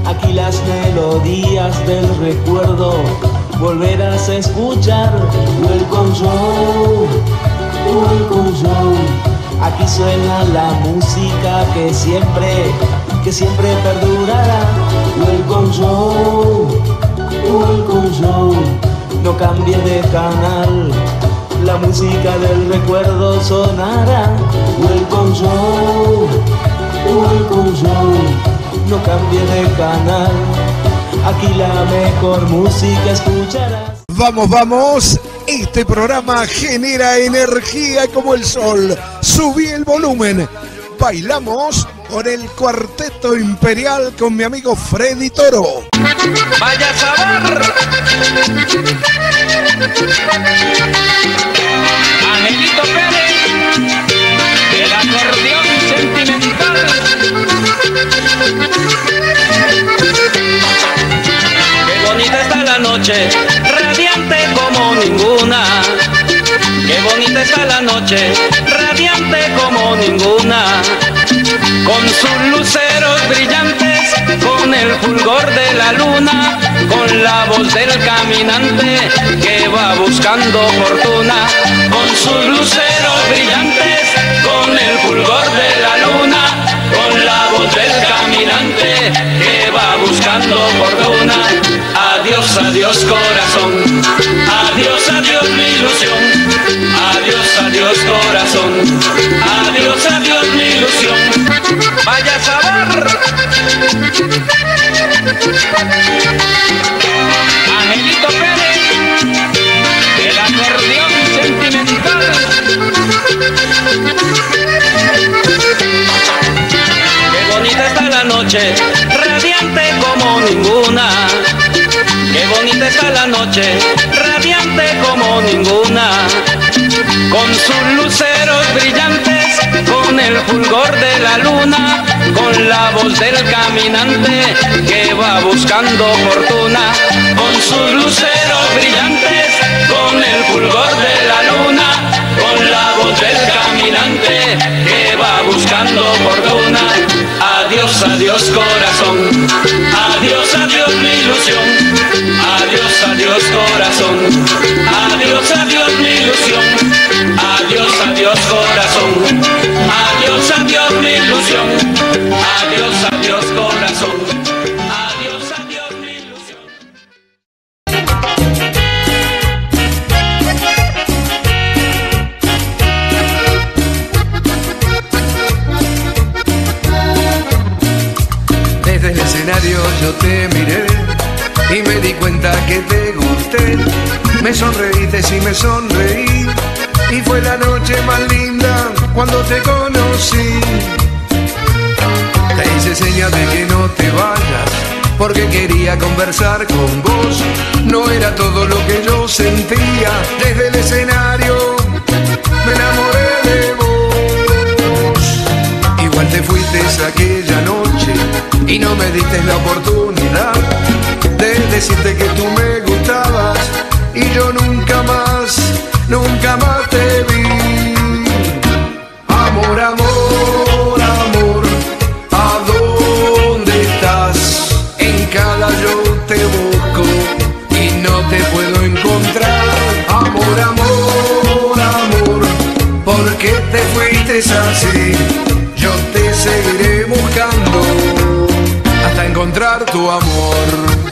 Aquí las melodías del recuerdo volverás a escuchar. Welcome Show, Welcome Show. Aquí suena la música que siempre perdurará. Welcome Show, Welcome Show. No cambies de canal, la música del recuerdo sonará. Welcome Show, Welcome Show. No cambies de canal, aquí la mejor música escucharás. Vamos, vamos. Este programa genera energía como el sol. Subí el volumen. Bailamos con el Cuarteto Imperial con mi amigo Freddy Toro. ¡Vaya sabor! Angelito Pérez, el acordeón sentimental. Qué bonita está la noche, radiante como ninguna. Qué bonita está la noche, radiante como ninguna. Con sus luceros brillantes, con el fulgor de la luna, con la voz del caminante que va buscando fortuna. Con sus luceros brillantes, con el fulgor de la luna, con la voz del caminante que va buscando fortuna. Adiós, adiós corazón, adiós, adiós mi ilusión. Adiós, adiós corazón, adiós, adiós mi ilusión. Vaya sabor. Angelito Pérez, el acordeón sentimental. Qué bonita está la noche, radiante como ninguna. Qué bonita está la noche, radiante como ninguna. Con sus luceros brillantes, con el fulgor de la luna, con la voz del caminante que va buscando fortuna. Con sus luceros brillantes, con el fulgor de la luna, con la voz del caminante que va buscando fortuna. Adiós, adiós corazón, adiós, adiós mi ilusión. Adiós, adiós corazón, adiós, adiós mi ilusión. Adiós, adiós corazón, adiós, adiós mi ilusión. Adiós, adiós corazón, adiós, adiós mi ilusión. Desde el escenario yo te miré y me di cuenta que te gusté. Me sonreíste y me sonreí, y fue la noche más linda cuando te conocí. Te hice señas de que no te vayas, porque quería conversar con vos. No era todo lo que yo sentía. Desde el escenario me enamoré de vos. Igual te fuiste aquella noche y no me diste la oportunidad de decirte que tú me gustabas, y yo nunca más te vi. Amor, amor, amor, ¿a dónde estás? En cada yo te busco y no te puedo encontrar. Amor, amor, amor, ¿por qué te fuiste así? Yo te seguiré buscando hasta encontrar tu amor.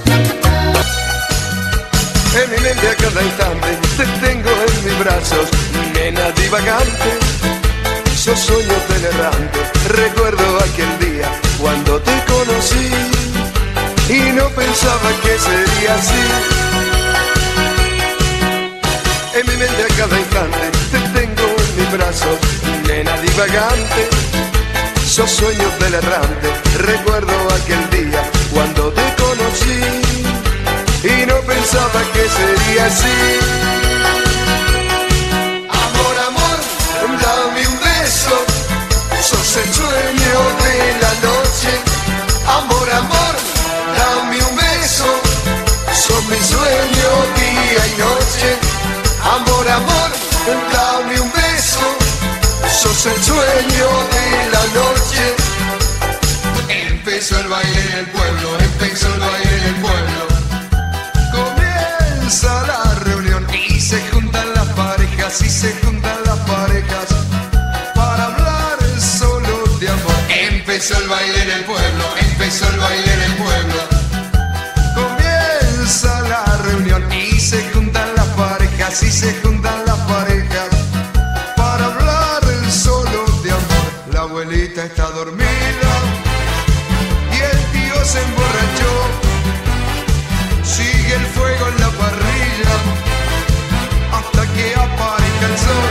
En mi mente a cada instante te tengo en mis brazos, nena divagante, sos sueños del errante. Recuerdo aquel día cuando te conocí y no pensaba que sería así. En mi mente a cada instante te tengo en mis brazos, nena divagante, sos sueños del errante. Recuerdo aquel día cuando te conocí y no pensaba que sería así. Amor, amor, dame un beso, sos el sueño de la noche. Amor, amor, dame un beso, sos mi sueño día y noche. Amor, amor, dame un beso, sos el sueño de la noche. Empezó el baile en el pueblo, empezó empezó el baile en el pueblo. Comienza la reunión y se juntan las parejas, y se juntan las parejas para hablar solo de amor. Empezó el baile en el pueblo, empezó el baile en el pueblo. Comienza la reunión y se juntan las parejas, y se juntan las parejas para hablar solo de amor. La abuelita está dormida y el tío se emborrachó. Sigue el fuego en la parrilla hasta que aparezca el sol.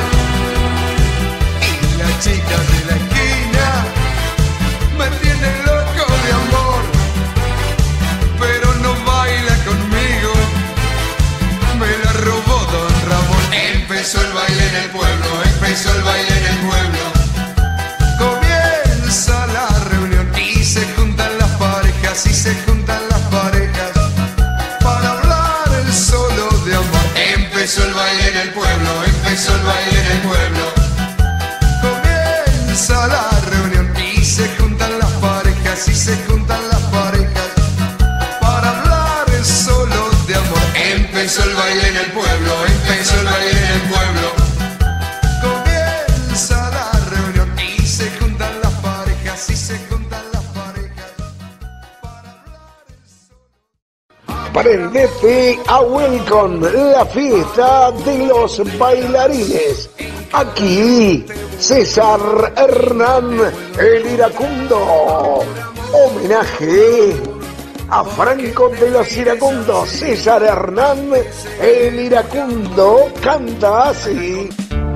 Y la chica de la esquina me tiene loco de amor, pero no baila conmigo, me la robó don Ramón. Empezó el baile en el pueblo, empezó el baile en el pueblo. Comienza la reunión y se juntan las parejas, y se juntan las parejas para hablar solo de amor. Empezó el baile en el pueblo, empezó el baile en el pueblo. Comienza la reunión y se juntan las parejas, y se juntan las parejas para hablar solo de amor. Empezó el baile en el pueblo, empezó el baile en el pueblo. Comienza la reunión y se juntan las parejas, y se juntan las parejas para hablar solo. Prendete a Welcome, la fiesta de los bailarines. Aquí, César Hernán, el iracundo. Homenaje a Franco de los Iracundos. César Hernán, el iracundo, canta así.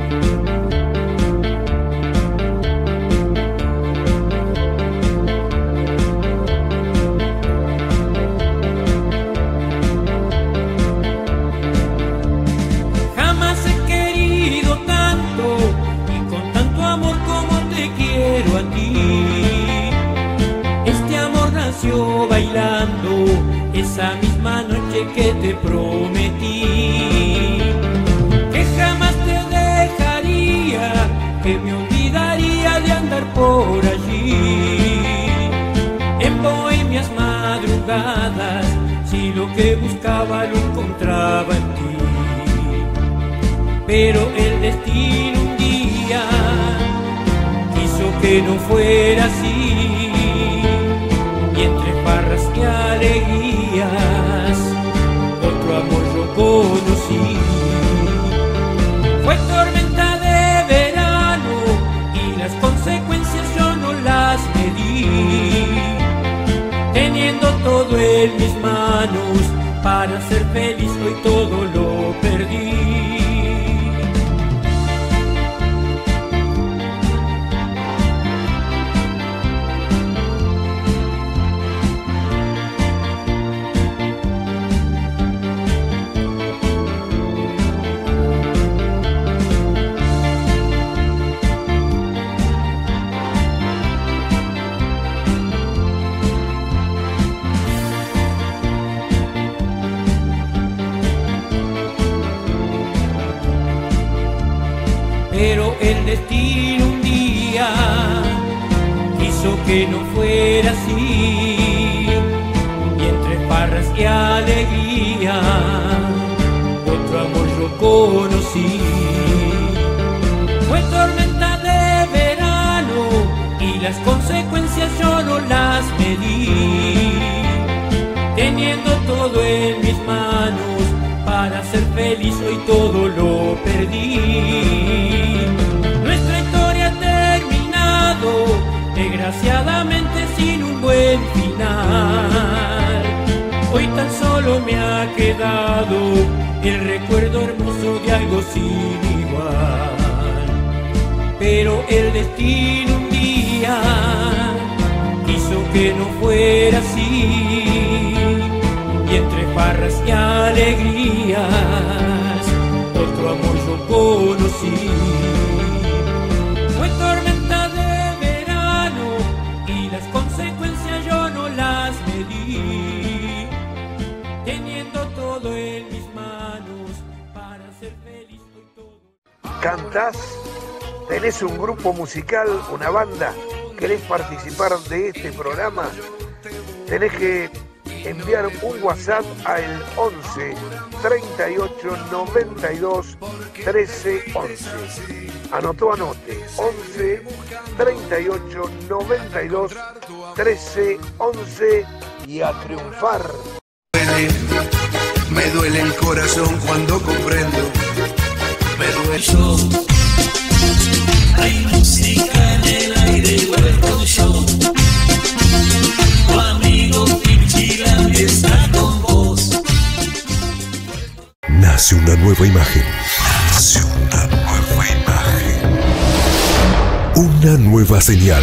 Jamás he querido tanto y con tanto amor como te quiero a ti. Este amor nació bailando esa misma noche que te prometí, que jamás te dejaría, que me olvidaría de andar por allí en bohemias madrugadas, si lo que buscaba lo encontraba en ti. Pero el destino un día quiso que no fuera así, y entre farras y alegrías otro amor yo conocí. Fue tormenta de verano y las consecuencias yo no las medí, teniendo todo en mis manos para ser feliz, hoy todo lo perdí. Pero el destino un día quiso que no fuera así, y entre farras y alegría otro amor yo conocí. Fue tormenta de verano y las consecuencias yo no las medí, teniendo todo en mis manos para ser feliz, hoy todo lo perdí. Nuestra historia ha terminado, desgraciadamente sin un buen final. Hoy tan solo me ha quedado el recuerdo hermoso de algo sin igual. Pero el destino un día quiso que no fuera así, y entre farras y alegrías otro amor yo conocí. Fue tormenta de verano y las consecuencias yo no las medí, teniendo todo en mis manos para ser feliz hoy todo. ¿Cantás? ¿Tenés un grupo musical, una banda? ¿Querés participar de este programa? Tenés que enviar un WhatsApp al 11 38 92 13 11. Anote 11 38 92 13 11 y a triunfar. Me duele el corazón cuando comprendo. Me duele. Hay música en el aire, Welcome Show. Tu amigo Pichila está con vos. Nace una nueva imagen. Nace una nueva imagen. Una nueva señal.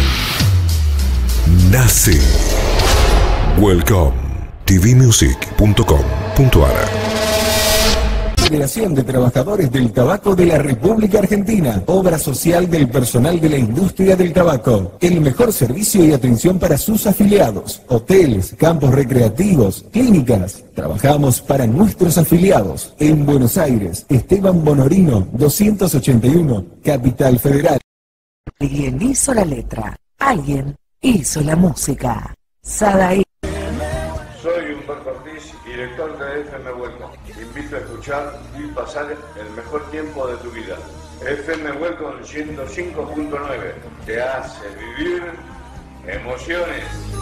Nace. Welcome. tvmusic.com.ar. Federación de Trabajadores del Tabaco de la República Argentina. Obra social del personal de la industria del tabaco. El mejor servicio y atención para sus afiliados. Hoteles, campos recreativos, clínicas. Trabajamos para nuestros afiliados. En Buenos Aires, Esteban Bonorino, 281, Capital Federal. Alguien hizo la letra. Alguien hizo la música. Sadaí. Soy Humberto Ortiz, director de FM Welcome. Te invito a escuchar y pasar el mejor tiempo de tu vida. FM Welcome 105.9 te hace vivir emociones.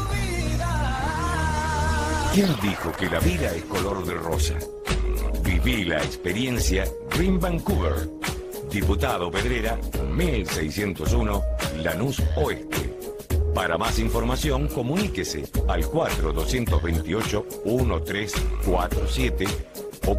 ¿Quién dijo que la vida es color de rosa? Viví la experiencia Green Vancouver. Diputado Pedrera, 1601, Lanús Oeste. Para más información, comuníquese al 4228-1347 o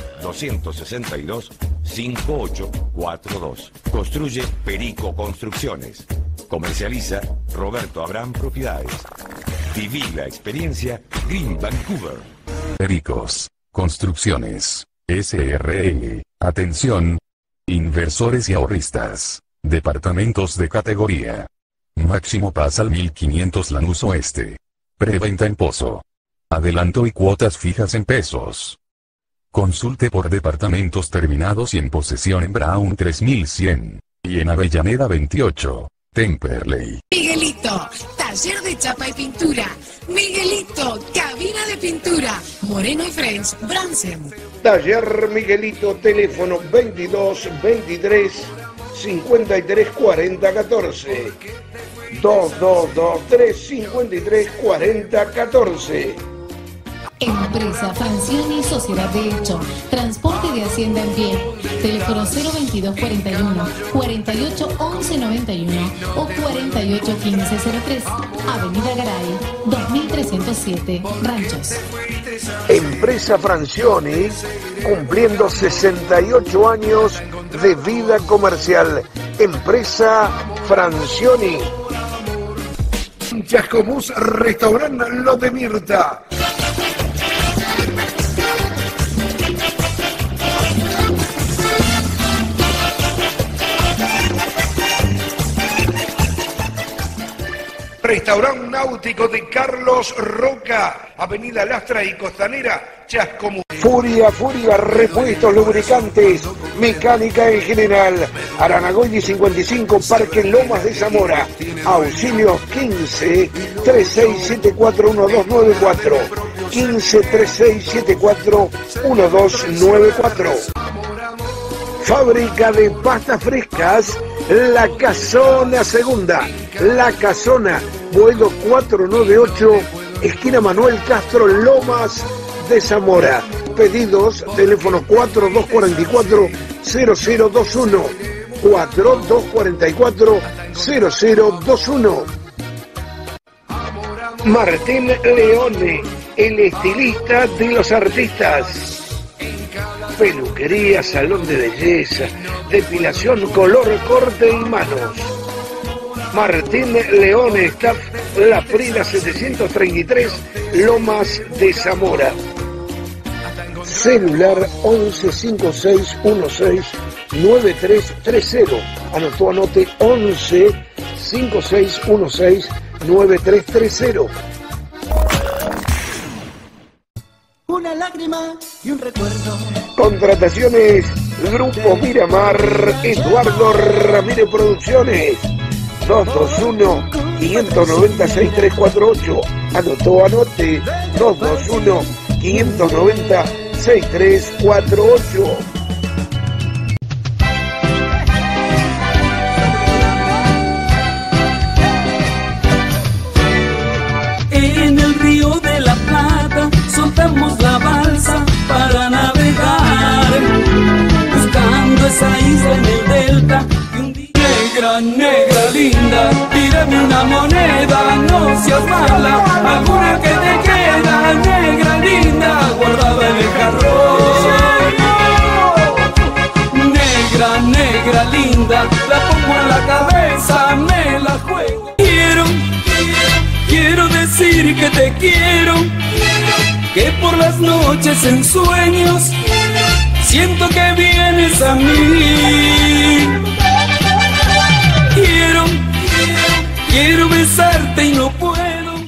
4262-5842. Construye Perico Construcciones. Comercializa Roberto Abraham Propiedades. Viví la experiencia Green Vancouver. Pericos Construcciones SRL. Atención. Inversores y ahorristas. Departamentos de categoría. Máximo pasa al 1500 Lanús Oeste. Preventa en Pozo. Adelanto y cuotas fijas en pesos. Consulte por departamentos terminados y en posesión en Brown 3100. Y en Avellaneda 28. Temperley. Miguelito, taller de chapa y pintura. Miguelito, cabina de pintura. Moreno y Friends, Bransen. Taller Miguelito, teléfono 22 23 53 40 14. 2223 53 40 14. Empresa Francioni Sociedad de Hecho. Transporte de Hacienda en pie. Teléfono 02241 48 11 91 o 48 15 03. Avenida Garay 2307 Ranchos. Empresa Francioni cumpliendo 68 años de vida comercial. Empresa Francioni. Chascomús Restaurante Lo de Mirta. Restaurante náutico de Carlos Roca, Avenida Lastra y Costanera, Chascomús. Furia, repuestos, lubricantes, mecánica en general. Aranagoy 55, Parque Lomas de Zamora. Auxilio 15 3674 1294. 15 3674 1294. Fábrica de pastas frescas, La Casona Segunda. La Casona, Boedo 498, esquina Manuel Castro, Lomas de Zamora. Pedidos, teléfono 4244-0021. 4244-0021. Martín Leone, el estilista de los artistas. Peluquería, salón de belleza, depilación, color, corte y manos. Martín Leone, está La Frida 733, Lomas de Zamora. Celular 1156169330. Anote 1156169330. Una lágrima y un recuerdo. Contrataciones, Grupo Miramar, Eduardo Ramírez Producciones. 221 590-6348. Anote 221-590-6348. En el río de la Plata soltamos la balsa para navegar, buscando esa isla en el delta. Y un día, negra, negra linda, tírame una moneda, no seas mala, alguna que te queda, negra linda, guardada en el jarrón. Negra, negra linda, la pongo en la cabeza, me la juego. Quiero decir que te quiero, que por las noches en sueños siento que vienes a mí. Quiero besarte y no puedo.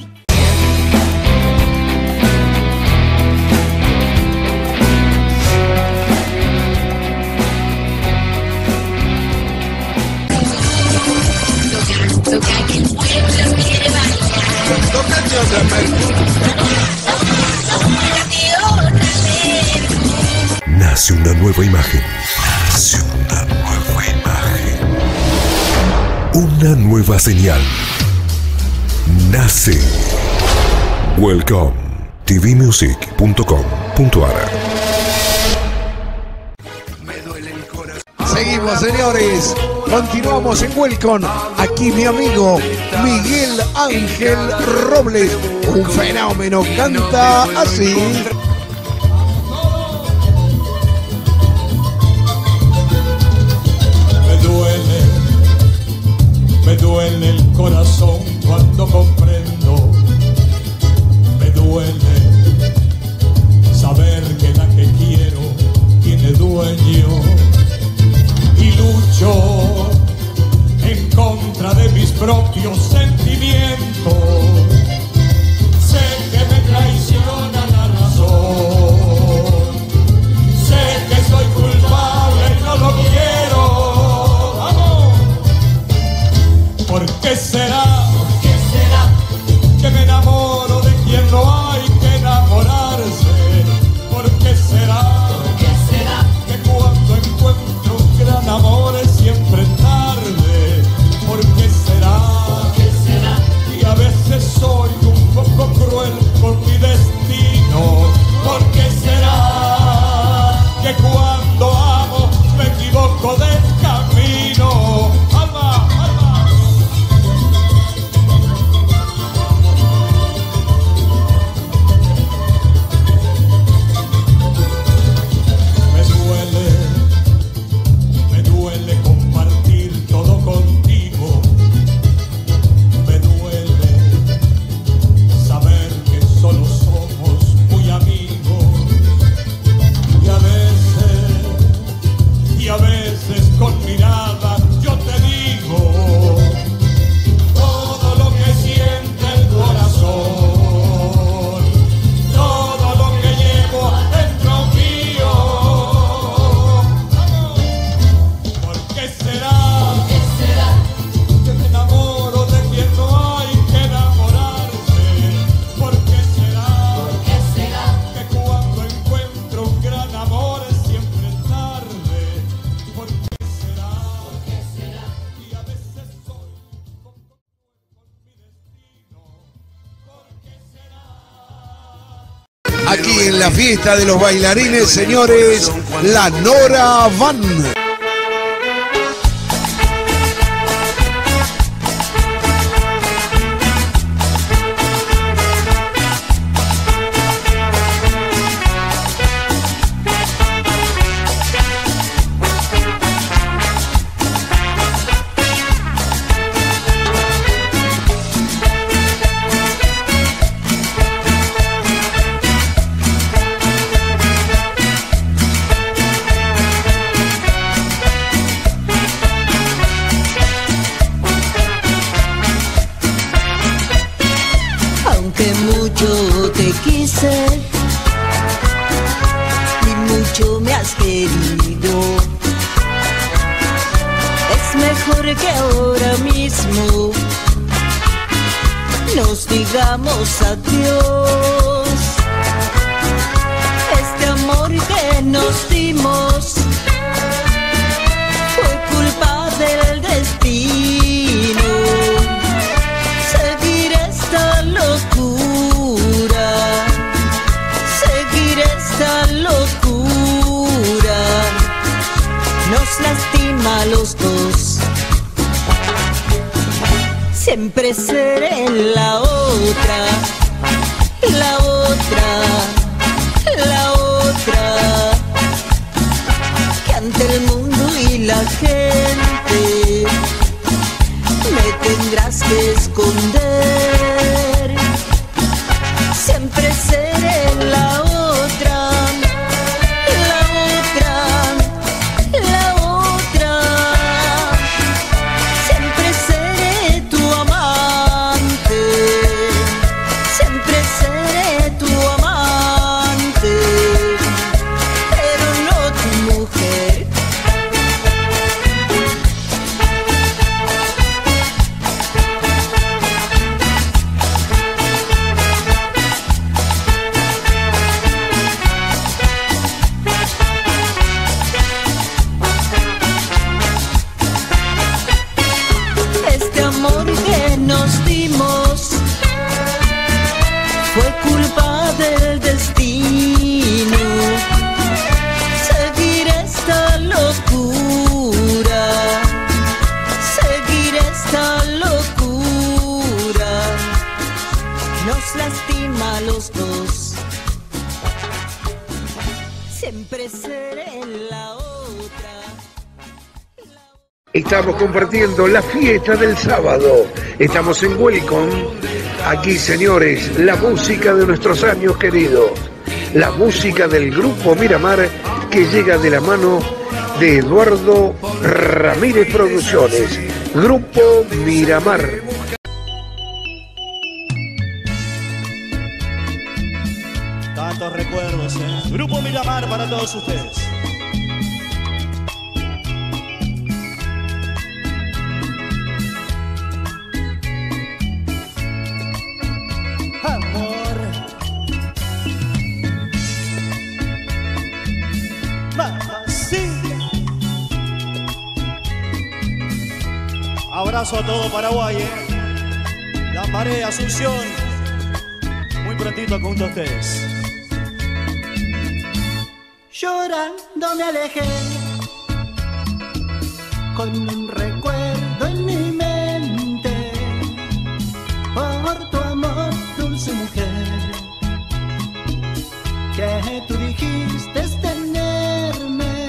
Nace una nueva imagen. Nace una nueva imagen. Una nueva señal. Nace. Welcome. tvmusic.com.ar. Seguimos, señores. Continuamos en Welcome. Aquí mi amigo Miguel Ángel Robles. Un fenómeno. Canta así. Me duele el corazón cuando comprendo. Me duele saber que la que quiero tiene dueño. Y lucho en contra de mis propios sentimientos. Sé que me traiciona la razón. Sé que soy culpable y no lo quiero. ¿Por qué será? Que me enamoro de quien no hay que enamorarse. ¿Por qué será? Que cuando encuentro un gran amor es siempre tarde. ¿Por qué será? Y a veces soy un poco cruel con mi destino. ¿Por qué será? Que cuando amo me equivoco del camino. Aquí en la fiesta de los bailarines, señores, la Nora Van. digamos adiós. Este amor que nos dimos fue culpa del destino. Seguir esta locura, seguir esta locura, nos lastima a los dos. Siempre seré la otra, la otra, la otra, que ante el mundo y la gente me tendrás que esconder. Siempre seré la otra, la otra, la otra. Siempre seré tu amante, siempre seré tu amante, pero no tu mujer. Este amor que nos dimos fue culpa del destino. Seguir esta locura, seguir esta locura, nos lastima a los dos. Siempre seré la otra. Estamos compartiendo la fiesta del sábado. Estamos en Welcome. Aquí, señores, la música de nuestros años queridos. La música del Grupo Miramar, que llega de la mano de Eduardo Ramírez Producciones. Grupo Miramar. Tantos recuerdos, ¿eh? Grupo Miramar para todos ustedes. Amor, mamacita. Abrazo a todo Paraguay, ¿eh? La Marea, Asunción. Muy prontito junto a ustedes. Llorando me alejé, con un recuerdo en mi mente, por tu amor, dulce mujer, que tú dijiste tenerme.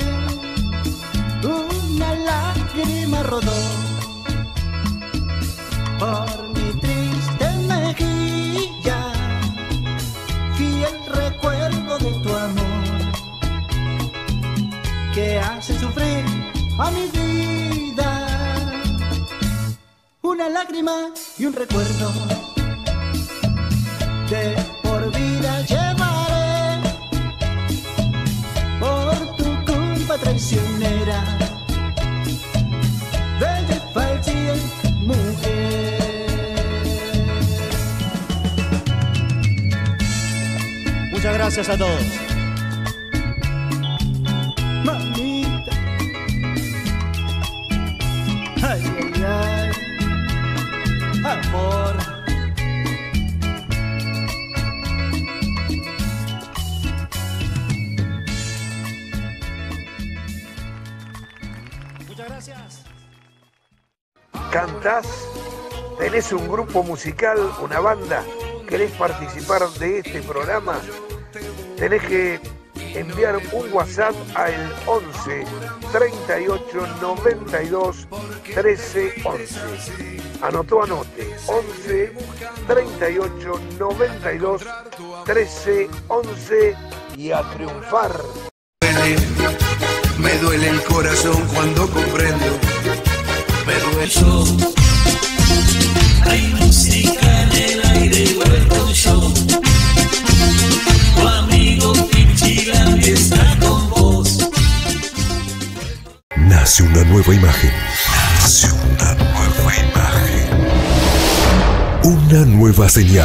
Una lágrima rodó por mi triste mejilla, fiel recuerdo de tu amor, que hace sufrir a mi vida. Una lágrima y un recuerdo de por vida llevaré, por tu culpa traicionera, bella y falsa mujer. Muchas gracias a todos. Mamita, ay, ay, ay, amor. Muchas gracias. ¿Cantás? ¿Tenés un grupo musical, una banda? ¿Querés participar de este programa? Tenés que enviar un WhatsApp al 11 38 92 13 11. Anote 11 38 92 13 11 y a triunfar. Me duele el corazón cuando comprendo. Me duele. Hay música en el aire, Welcome Show. Tu amigo Pichila está con vos. Nace una nueva imagen. Nace una nueva imagen. Una nueva señal.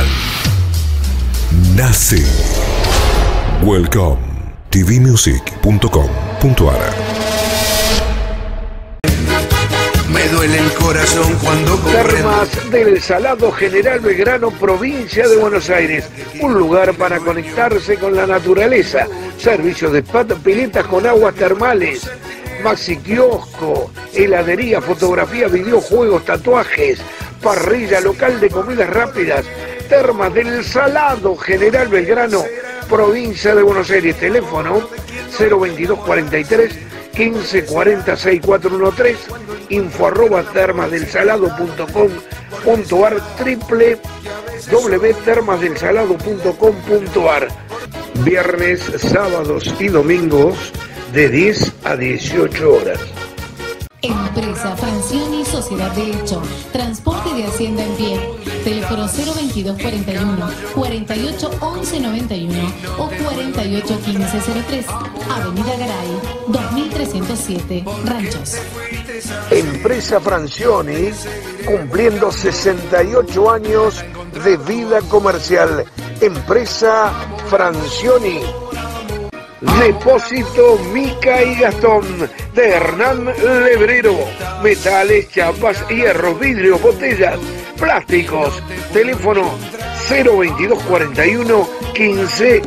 Nace. Welcome. tvmusic.com.ar. Me duele el corazón cuando Termas del Salado General Belgrano, provincia de Buenos Aires. Un lugar para conectarse con la naturaleza. Servicios de spa, piletas con aguas termales. Maxi kiosco, heladería, fotografía, videojuegos, tatuajes, parrilla, local de comidas rápidas. Termas del Salado General Belgrano, provincia de Buenos Aires. Teléfono 02243 15406413, info@termasdelsalado.com.ar, www.termasdelsalado.com.ar. Viernes, sábados y domingos de 10 a 18 horas. Empresa Francioni Sociedad de Hecho. Transporte de Hacienda en pie. Teléfono 02241 48 11 91 o 48 15 03. Avenida Garay 2307, Ranchos. Empresa Francioni, cumpliendo 68 años de vida comercial. Empresa Francioni. Depósito Mica y Gastón de Hernán Lebrero. Metales, chapas, hierros, vidrios, botellas, plásticos. Teléfono 02241 15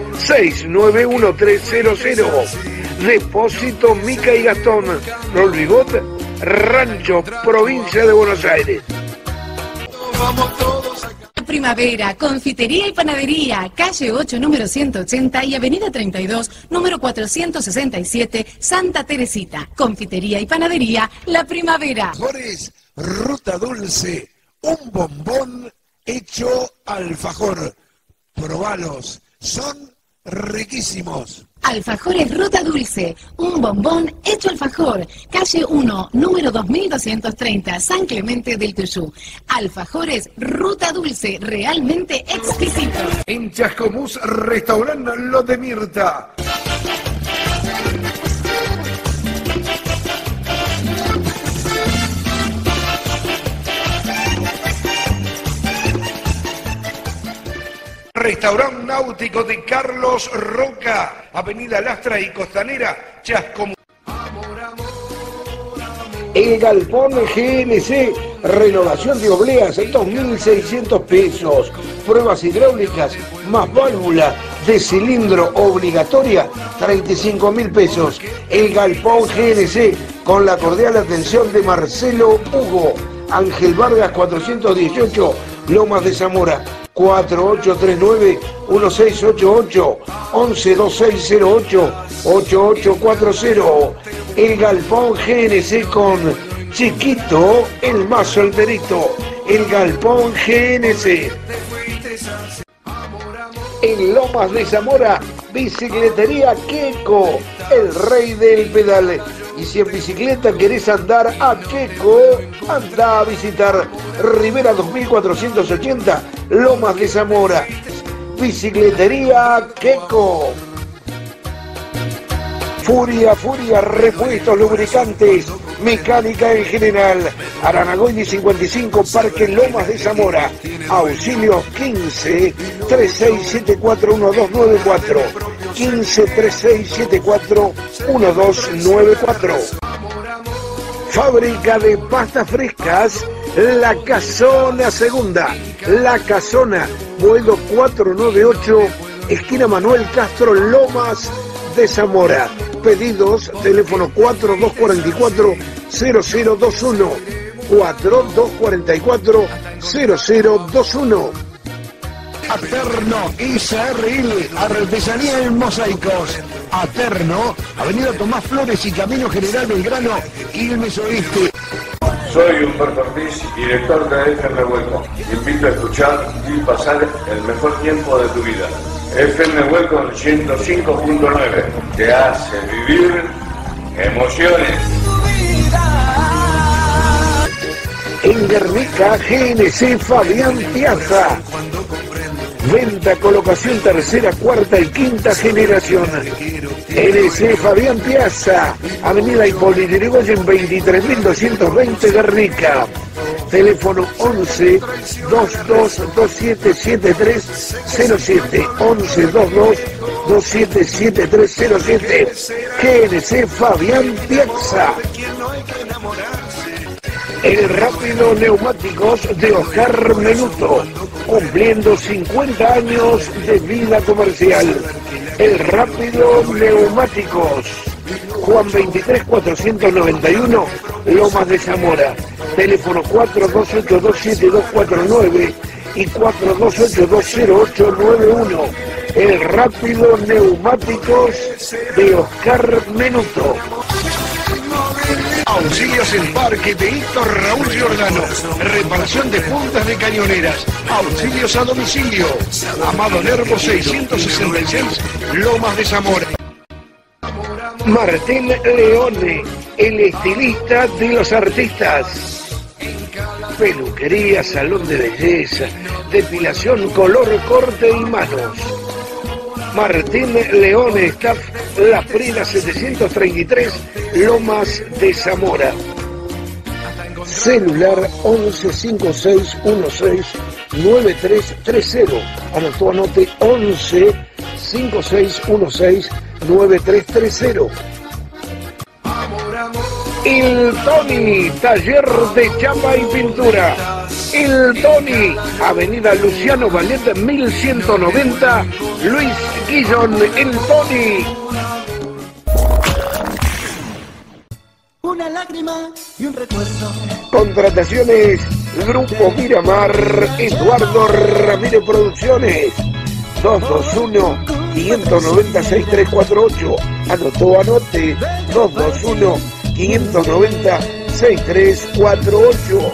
691300. Depósito Mica y Gastón. Rolvigot, Rancho, provincia de Buenos Aires. Vamos todos acá. Primavera, confitería y panadería, calle 8, número 180 y avenida 32, número 467, Santa Teresita. Confitería y panadería, La Primavera. Mejores, Ruta Dulce, un bombón hecho alfajor. Probalos, son riquísimos. Alfajores Ruta Dulce, un bombón hecho alfajor, calle 1, número 2230, San Clemente del Tuyú. Alfajores Ruta Dulce, realmente exquisitos. En Chascomús, restaurante Lo de Mirta. Restaurante náutico de Carlos Roca, Avenida Lastra y Costanera, Chascomús. El Galpón GLC, renovación de obleas, 2.600 pesos. Pruebas hidráulicas, más válvula de cilindro obligatoria, 35.000 pesos. El Galpón GLC, con la cordial atención de Marcelo Hugo. Ángel Vargas 418, Lomas de Zamora. 4839-1688, 112608-8840. El Galpón GNC con Chiquito, el más solterito. El Galpón GNC. En Lomas de Zamora, Bicicletería Queco, el rey del pedal. Y si en bicicleta querés andar a Queco, anda a visitar Rivera 2480, Lomas de Zamora. Bicicletería Queco. Furia, repuestos, lubricantes, mecánica en general. Aranagoini 55, Parque Lomas de Zamora. Auxilios 15 3674 1294. 15 3674 1294. Fábrica de pastas frescas, La Casona Segunda. La Casona, Boedo 498, esquina Manuel Castro, Lomas de Zamora. Pedidos, teléfono 4244-0021. 4244-0021. Aterno ISRL, artesanía en mosaicos. Aterno, Avenida Tomás Flores y Camino General Belgrano, Quilmes Oeste. Soy Humberto Ortiz, director de FM Welcome. Invito a escuchar y pasar el mejor tiempo de tu vida. FM Welcome 105.9 te hace vivir emociones. En Guernica, GNC Fabián Piazza. Venta, colocación tercera, cuarta y quinta generación. NC Fabián Piazza, Avenida Hipólito Yrigoyen 23.220 Guernica. Teléfono 11 22 27 7307 11 22 27 7307. GNC Fabián Piazza. El Rápido Neumáticos de Oscar Menuto, cumpliendo 50 años de vida comercial. El Rápido Neumáticos, Juan 23 491, Lomas de Zamora. Teléfono 42827249 y 42820891. El Rápido Neumáticos de Oscar Menuto. Auxilios en Parque de Héctor Raúl Giordano. Reparación de puntas de cañoneras. Auxilios a domicilio. Amado Nervo 666, Lomas de Zamora. Martín Leone, el estilista de los artistas. Peluquería, salón de belleza, depilación, color, corte y manos. Martín Leone, Staff La Prida 733, Lomas de Zamora. Celular 1156169330. Anote 1156169330. El Tony, taller de chapa y pintura. El Tony, Avenida Luciano Vallet 1190, Luis Guillón, El Tony. Una lágrima y un recuerdo. Contrataciones, Grupo Miramar, Eduardo Ramírez Producciones. 221-590-6348. Anote 221-590-6348.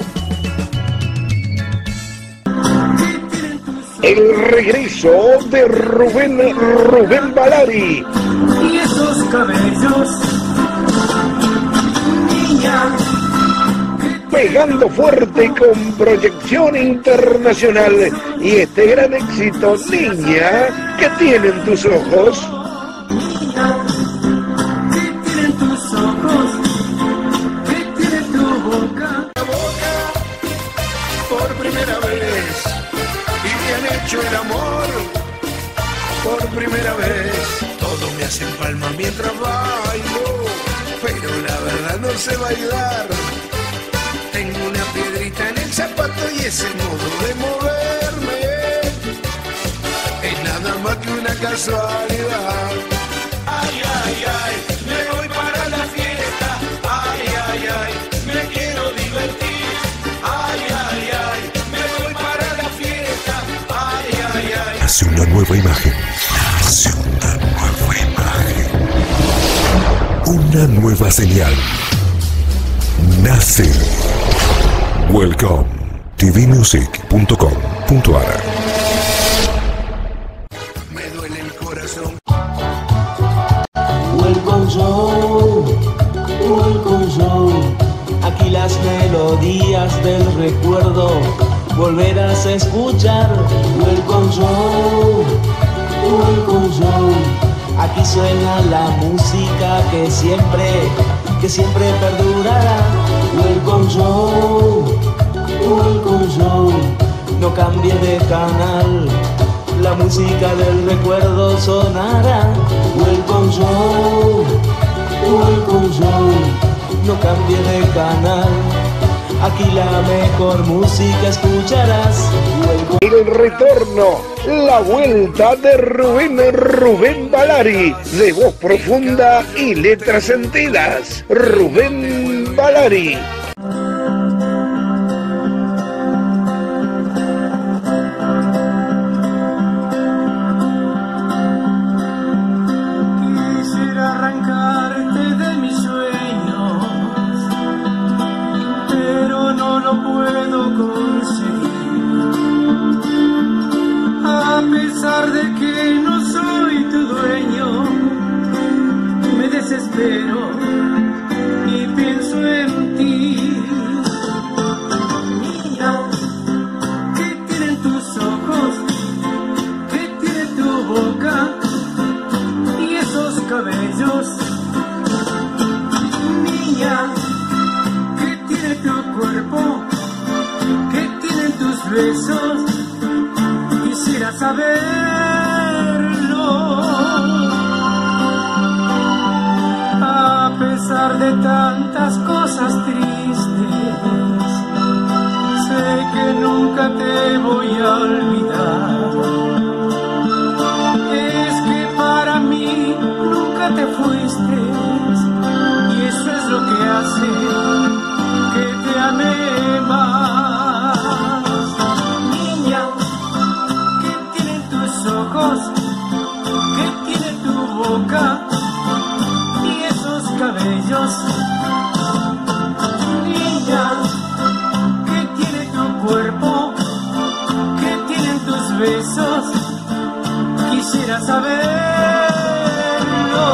El regreso de Rubén Balari. Y esos cabellos, niña. Pegando fuerte con proyección internacional. Y este gran éxito, niña, ¿qué tienen tus ojos? Niña, ¿qué tienen tus ojos? ¿Qué tiene tu boca? La boca, por primera vez. Y me han hecho el amor por primera vez. Todo me hace palma mientras bailo, pero la verdad no sé bailar. Tengo una piedrita en el zapato y ese modo de moverme es nada más que una casualidad. Ay, ay, ay, me voy para la fiesta. Ay, ay, ay, me quiero divertir. Ay, ay, ay, me voy para la fiesta. Ay, ay, ay. Hace una nueva imagen. Hace una nueva imagen. Una nueva señal. Nace. Welcome. tvmusic.com.ar. Me duele el corazón. Welcome Show. Aquí las melodías del recuerdo volverás a escuchar. Welcome Show. Aquí suena la música que siempre perdurará. Welcome Show. No cambies de canal, la música del recuerdo sonará. Welcome Show. No cambies de canal, aquí la mejor música escucharás. El retorno, la vuelta de Rubén Balari, de voz profunda y letras sentidas. Rubén Balari. Quisiera arrancarte de mis sueños, pero no lo puedo conseguir. A pesar de que no soy tu dueño, me desespero y pienso en ti. tus besos, quisiera saberlo. A pesar de tantas cosas tristes, sé que nunca te voy a olvidar. Es que para mí nunca te fuiste, y eso es lo que hace que te ame más. Niña, ¿qué tienen tus ojos? ¿Qué tiene tu boca? Y esos cabellos. Niña, ¿qué tiene tu cuerpo? ¿Qué tienen tus besos? Quisiera saberlo.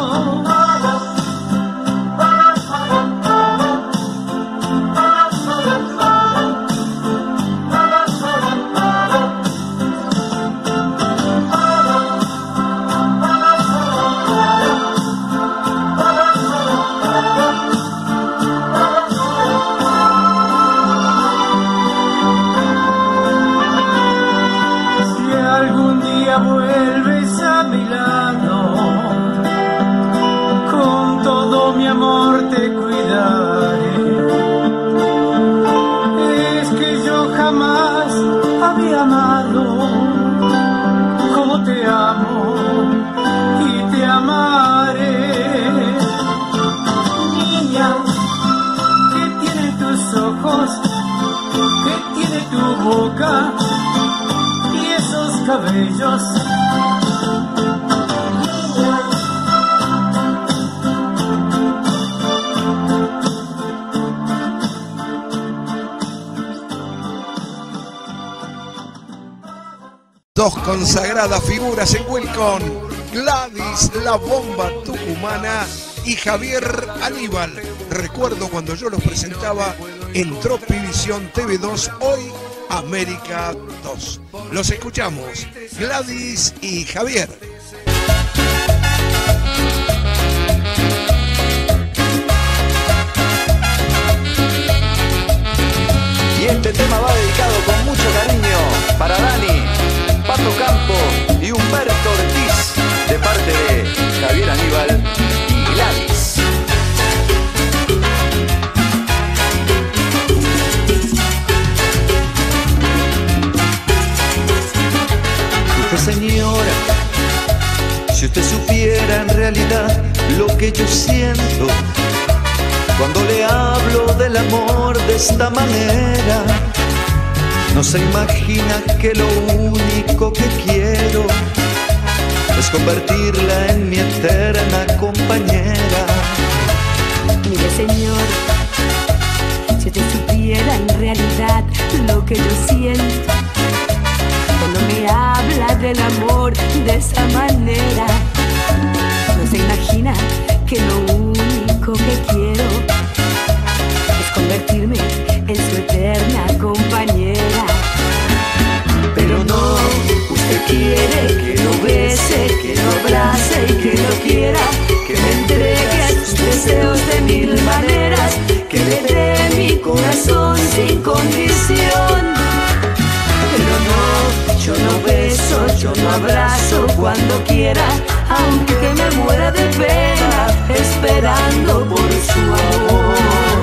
Vuelves a mi lado, con todo mi amor te cuidaré. Es que yo jamás había amado como te amo y te amaré. Niña, ¿qué tienen tus ojos? ¿Qué tiene tu boca? Cabellos. Dos consagradas figuras en Welcome, Gladys La Bomba Tucumana y Javier Aníbal. Recuerdo cuando yo los presentaba en Tropivisión TV2, hoy América 2. Los escuchamos, Gladys y Javier. Y este tema va dedicado con mucho cariño para Dani, Pato Campo y Humberto Ortiz, de parte de Javier Aníbal y Gladys. Señora, si usted supiera en realidad lo que yo siento cuando le hablo del amor de esta manera, no se imagina que lo único que quiero es convertirla en mi eterna compañera. Mire, señor, si usted supiera en realidad lo que yo siento cuando me habla del amor de esa manera, no se imagina que lo único que quiero es convertirme en su eterna compañera. Pero no, usted quiere que lo bese, que lo abrace y que lo quiera, que me entregue a sus deseos de mil maneras, que le dé mi corazón sin condición. Pero no, yo no beso, yo no abrazo cuando quiera, aunque me muera de pena, esperando por su amor.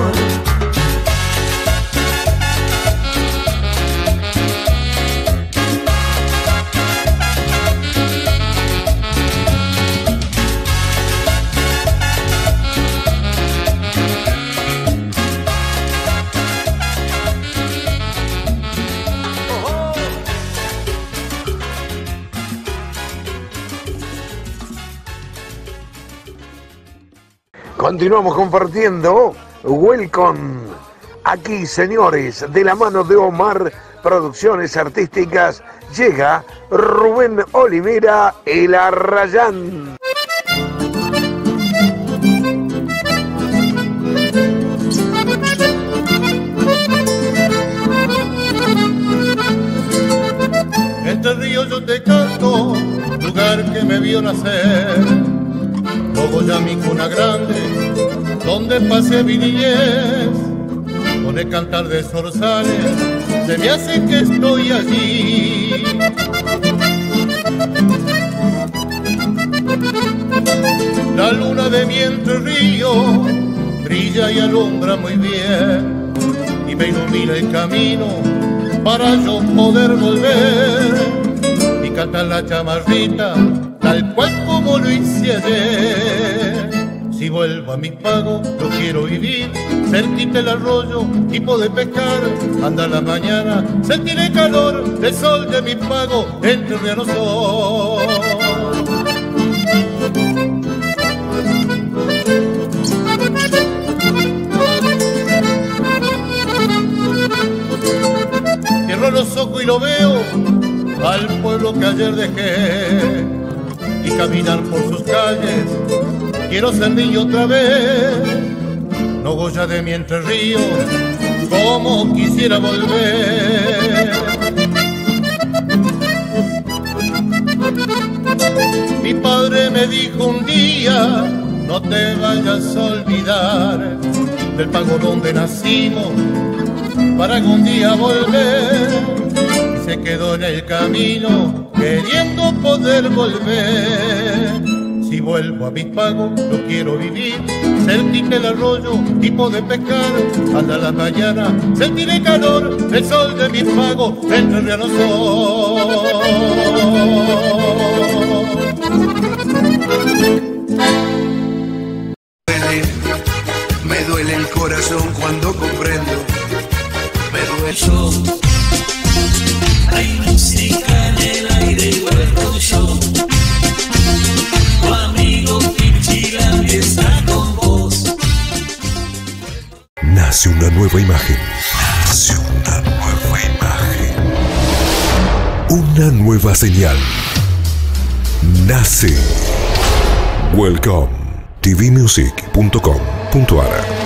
Continuamos compartiendo Welcome. Aquí, señores, de la mano de Omar Producciones Artísticas, llega Rubén Olivera, el Arrayán. Este río yo te canto, lugar que me vio nacer, Bogoya mi cuna grande, donde pasé mi niñez, con el cantar de zorzales se me hace que estoy allí. La luna de mi Entre Ríos brilla y alumbra muy bien y me ilumina el camino para yo poder volver y cantar la chamarrita tal cual como lo hice ayer. Si vuelvo a mis pagos, yo quiero vivir cerquita del arroyo y poder pescar. Andar la mañana, sentir el calor del sol de mis pagos, entre ríos sol. Cierro los ojos y lo veo al pueblo que ayer dejé y caminar por sus calles. Quiero ser niño otra vez, no goya de mi Entre Ríos, como quisiera volver. Mi padre me dijo un día, no te vayas a olvidar del pago donde nacimos, para algún día volver. Y se quedó en el camino, queriendo poder volver. Si vuelvo a mis pagos, yo quiero vivir cerquita del arroyo y poder pescar. Anda la mañana, sentir el calor del sol de mis pagos, entre ríos sol. Me duele el corazón cuando comprendo. Me duele yo. Hay música en el aire y vuelvo yo. Tu amigo Pichilan está con vos. Nace una nueva imagen. Nace una nueva imagen. Una nueva señal. Nace. Welcome. tvmusic.com.ar.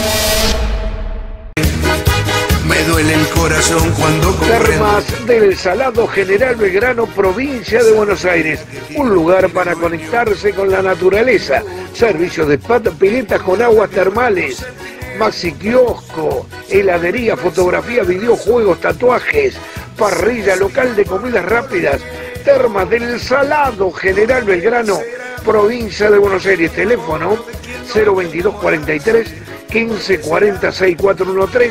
Me duele el corazón cuando comprendo. Termas del Salado General Belgrano, provincia de Buenos Aires. Un lugar para conectarse con la naturaleza. Servicios de spa, piletas con aguas termales. Maxi kiosco, heladería, fotografía, videojuegos, tatuajes, parrilla, local de comidas rápidas. Termas del Salado General Belgrano, provincia de Buenos Aires. Teléfono 02243 1540 6413,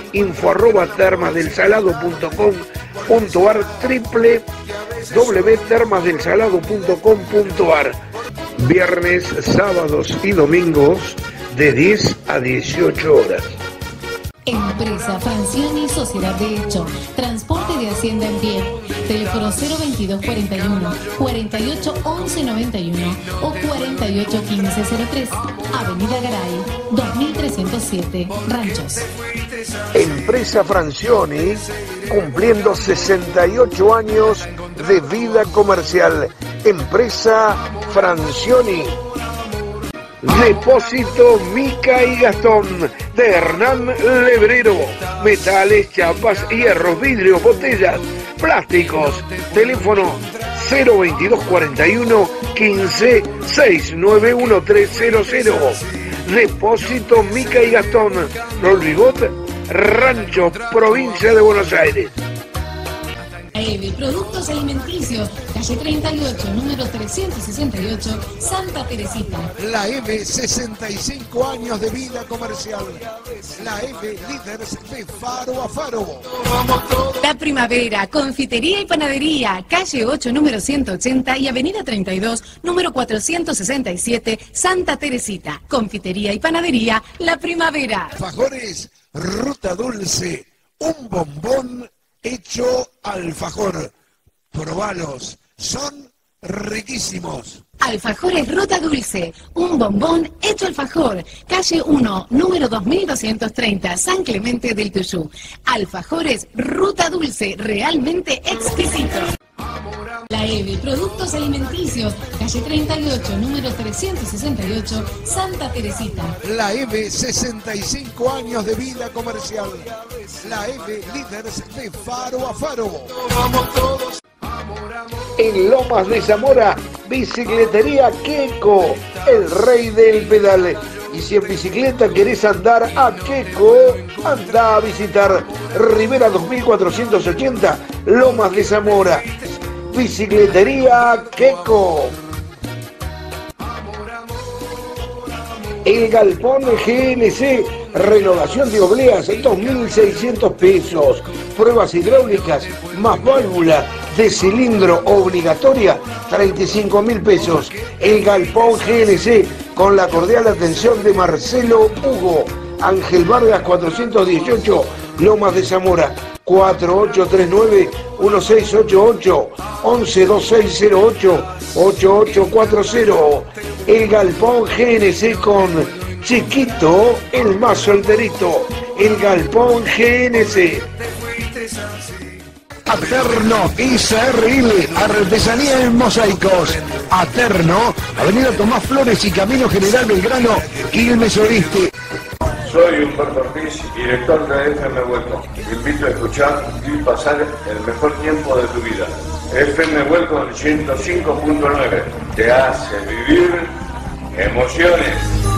info@termasdelsalado.com.ar, www.termasdelsalado.com.ar. Viernes, sábados y domingos de 10 a 18 horas. Empresa Francioni Sociedad de Hecho, transporte de hacienda en pie. Teléfono 02241 48 11 91 o 48 15 03. Avenida Garay, 2307, Ranchos. Empresa Francioni, cumpliendo 68 años de vida comercial. Empresa Francioni. Depósito Mica y Gastón de Hernán Lebrero. Metales, chapas, hierros, vidrios, botellas, plásticos. Teléfono 02241 15 691300. Depósito Mica y Gastón, Rolvigot, Rancho, provincia de Buenos Aires. EVE Productos Alimenticios, calle 38, número 368, Santa Teresita. La EVE, 65 años de vida comercial. La EVE, líderes de faro a faro. La Primavera, confitería y panadería, calle 8, número 180 y avenida 32, número 467, Santa Teresita. Confitería y panadería, La Primavera. Alfajores, Ruta Dulce, un bombón hecho alfajor. Probalos, son riquísimos. Alfajores Ruta Dulce, un bombón hecho alfajor, calle 1, número 2230, San Clemente del Tuyú. Alfajores Ruta Dulce, realmente exquisitos. La EVE Productos Alimenticios, calle 38, número 368, Santa Teresita. La EVE, 65 años de vida comercial. La EVE, líderes de faro a faro. Vamos todos. En Lomas de Zamora, bicicletería Queco, el rey del pedal. Y si en bicicleta querés andar a Queco, anda a visitar Rivera 2480, Lomas de Zamora. Bicicletería Queco. El Galpón GLC, renovación de obleas, 2.600 pesos. Pruebas hidráulicas más válvula de cilindro obligatoria, 35.000 pesos. El Galpón GLC, con la cordial atención de Marcelo Hugo. Ángel Vargas 418, Lomas de Zamora. 4839-1688, 112608-8840. El Galpón GNC con Chiquito, el más solterito. El Galpón GNC. Aterno ISRL, artesanía en mosaicos. Aterno, Avenida Tomás Flores y Camino General Belgrano, Quilmes Oeste. Soy Humberto Ortiz, director de FM Welcome. Te invito a escuchar y pasar el mejor tiempo de tu vida. FM Welcome 105.9 te hace vivir emociones.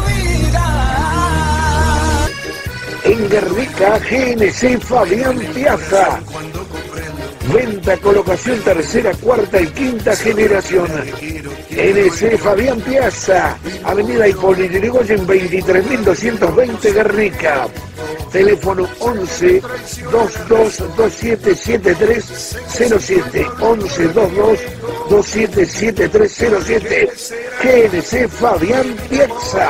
En Guernica, GNC Fabián Piazza. Venta, colocación tercera, cuarta y quinta generación. GNC Fabián Piazza, Avenida Hipólito Yrigoyen 23.220 Guernica. Teléfono 11 22 277307, 11 22 277307. GNC Fabián Piazza.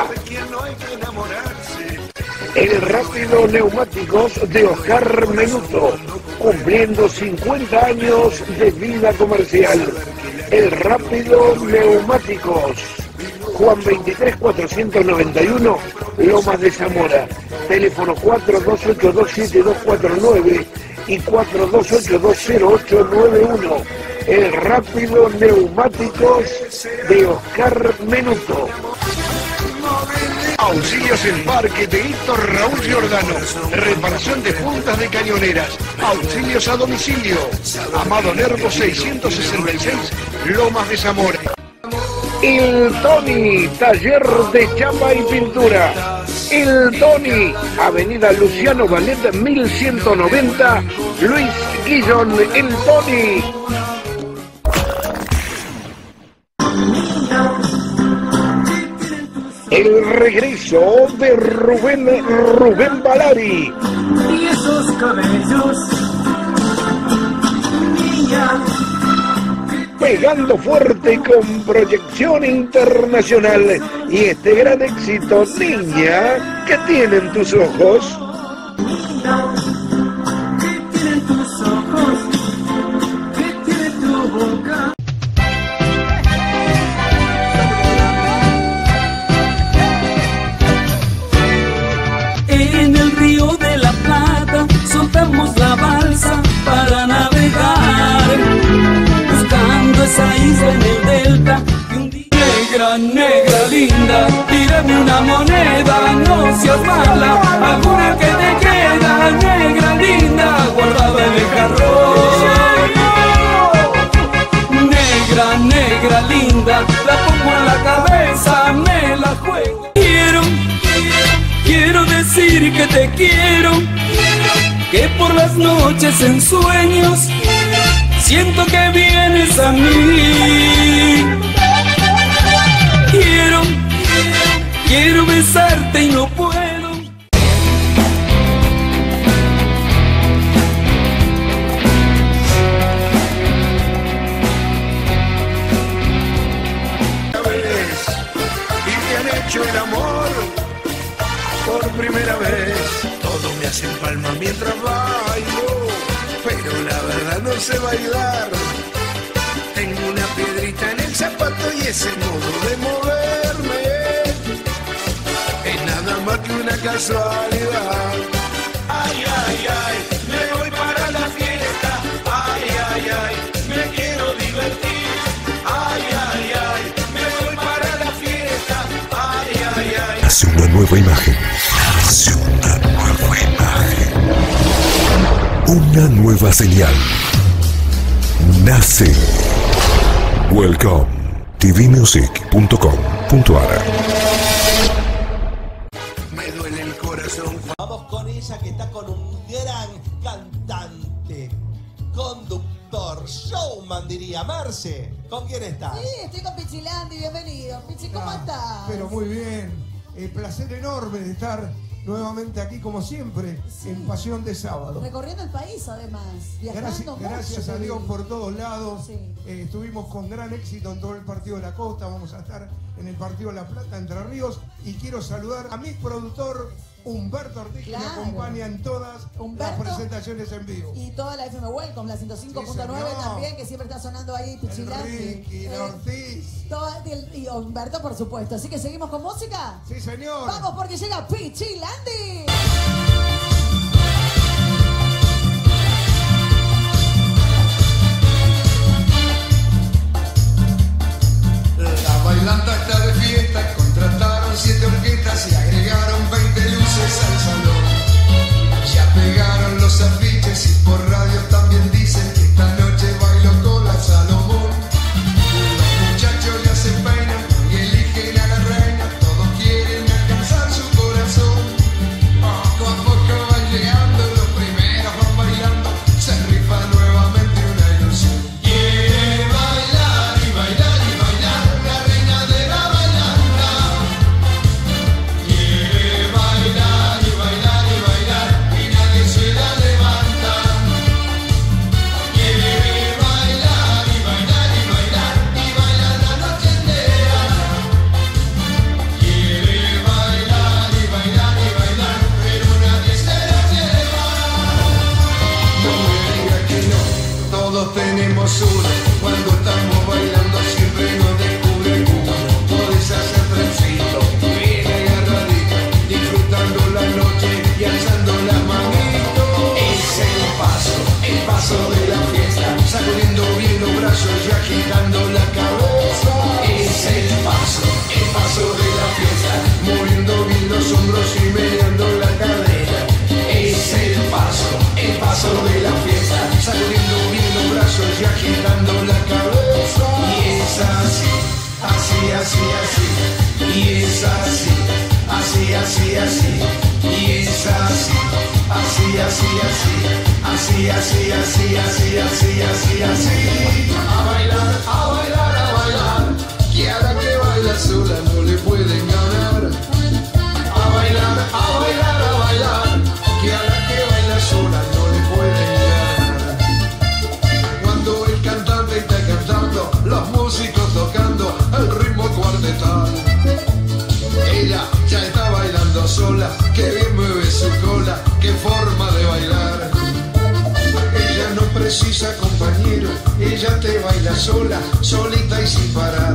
El Rápido Neumáticos de Oscar Menuto, cumpliendo 50 años de vida comercial. El Rápido Neumáticos, Juan 23 491, Lomas de Zamora. Teléfono 42827249 y 42820891. El Rápido Neumáticos de Oscar Menuto. Auxilios El Parque de Héctor Raúl Giordano. Reparación de puntas de cañoneras. Auxilios a domicilio. Amado Nervo 666, Lomas de Zamora. El Tony, taller de chapa y pintura. El Tony, Avenida Luciano Valet 1190, Luis Guillón. El Tony. El regreso de Rubén Balari. Y esos cabellos, niña. Pegando fuerte con proyección internacional. Y este gran éxito, niña, ¿qué tienen tus ojos? Niña, ¿qué tienen tus ojos? ¿Qué tiene tu boca? En el río de la Plata soltamos la balsa para navegar, buscando esa isla en el delta que un día... Negra, negra linda, tírame una moneda, no seas mala, alguna que te queda, negra linda, guardada en el jarrón. Negra, negra linda, la pongo en la cabeza, me la juego. Quiero decir que te quiero, que por las noches en sueños siento que vienes a mí. Quiero besarte y no puedo. Y me han hecho el amor por primera vez. Todo me hace palma mientras bailo, pero la verdad no sé bailar. Tengo una piedrita en el zapato y es el modo de moverme. Es nada más que una casualidad. Ay, ay, ay, me voy para la fiesta. Ay, ay, ay, me quiero divertir. Ay, ay, ay, me voy para la fiesta. Ay, ay, ay. Hace una nueva imagen. Hace una nueva imagen. Una nueva señal. Nace. Welcome. tvmusic.com.ar Ella que está con un gran cantante, conductor, showman diría. Marce, ¿con quién estás? Sí, estoy con Pichilandi, bienvenido. Pichi, ¿cómo estás? Pero muy bien, placer enorme de estar nuevamente aquí como siempre, en Pasión de Sábado. Recorriendo el país además, viajando Gracias a Dios por todos lados. Sí. Estuvimos con gran éxito en todo el partido de la costa, vamos a estar en el partido de La Plata, Entre Ríos, y quiero saludar a mi productor Humberto Ortiz, que me acompaña en todas las presentaciones en vivo. Y toda la FM Welcome, la 105.9 también, que siempre está sonando ahí, Pichilandi. Ricky, Ortiz. Y Humberto, por supuesto. Así que seguimos con música. Sí, señor. Vamos, porque llega Pichilandi. La bailanta está de fiesta, contrataron 7 orquestas y agregaron 20 luces al salón. Ya pegaron los afiches y por radio también dicen que esta noche bailo con la Salomón. Los muchachos ya se peinan y eligen a la reina, todos quieren alcanzar su corazón. Poco a poco van llegando, los primeros van bailando, se rifa nuevamente una ilusión. Quiere bailar y bailar y bailar, la reina de la bailanta. Quiere bailar y bailar y bailar, y nadie se la levanta. Quiere bailar y bailar y bailar, y bailar la noche entera. Quiere bailar y bailar y bailar, pero nadie se la lleva. No me diga que no, todos tenemos uno. Cuando estamos bailando siempre nos descubre uno. Podés hacer trencito, bien agarradito, disfrutando la noche y alzando las manitos. Es el paso de la fiesta, sacudiendo bien los brazos y agitando la cabeza. Es el paso de la fiesta, moviendo bien los hombros y meneando la cadera. Es el paso de la fiesta, sacudiendo bien los brazos y agitando la cabeza. Y es así, así, así, así. Y es así, así, así, así. Y es así, así, así, así. Así, así, así, así, así, así, así. A bailar, a bailar, a bailar. Que a la que baila sola no le pueden ganar. A bailar, a bailar, a bailar. Que a la que baila sola no le pueden ganar. Cuando el cantante está cantando, los músicos tocando el ritmo cuartetal. Ella ya está bailando sola, que bien mueve su cola, qué forma de bailar. Ella no precisa compañero, ella te baila sola, solita y sin parar.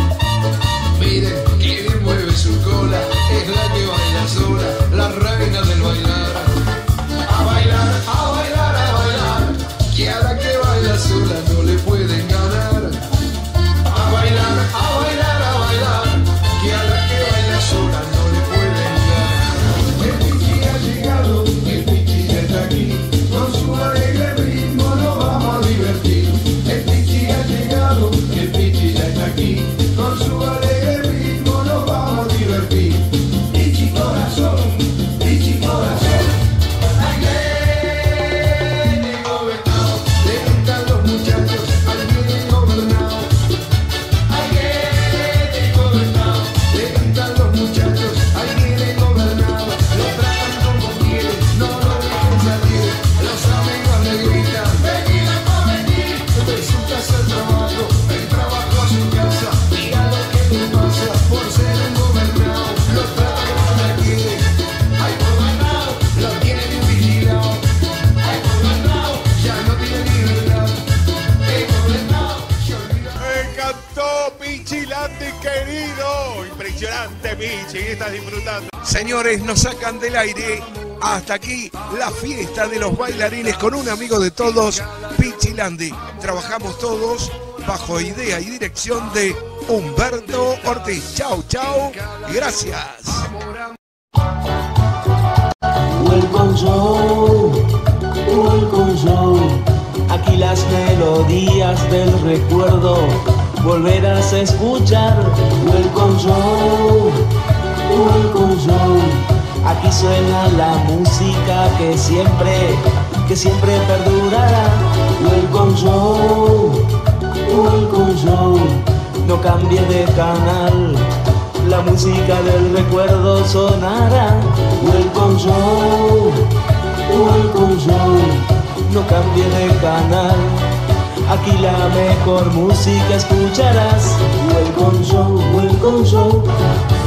Miren que bien mueve su cola, es la que baila sola, la reina del bailar. A bailar, a bailar, a bailar, que a la que baila sola no le pueden ganar. A bailar, a bailar, a bailar, que a la que baila sola no le pueden ganar. El Pichi ha llegado, el Pichi ya está aquí, con su alegre ritmo nos vamos a divertir. El Pichi ha llegado, el Pichi ya está aquí, con su alegre ritmo nos vamos a divertir. Pichi corazón, Pichi corazón. Ay, viene gobernado, le gritan los muchachos, ay, viene gobernado. Ay, viene gobernado, le gritan los muchachos, ay, viene gobernado. Lo tratan como quieren, no lo dejan salir. Los amigos le gritan, venid a venir. De su casa al trabajo, el trabajo a su casa. Mira lo que le pasa por ser un gobernado. Lo tratan como le quieren. Ay, gobernado, lo tiene bien vigilado. Ay, gobernado, ya no tiene libertad. Ay, gobernado, se olvida. Me encantó Pichilandi, querido. Impresionante, Pichi, estás disfrutando. Señores, nos sacan del aire. Hasta aquí la fiesta de los bailarines con un amigo de todos, Pichilandi. Trabajamos todos bajo idea y dirección de Humberto Ortiz. Chau, chau. Gracias. Welcome Show, aquí las melodías del recuerdo volverás a escuchar. Welcome Show, Aquí suena la música que siempre perdurará. Welcome Show, no cambie de canal, la música del recuerdo sonará. Welcome Show, no cambie de canal, aquí la mejor música escucharás. Welcome Show.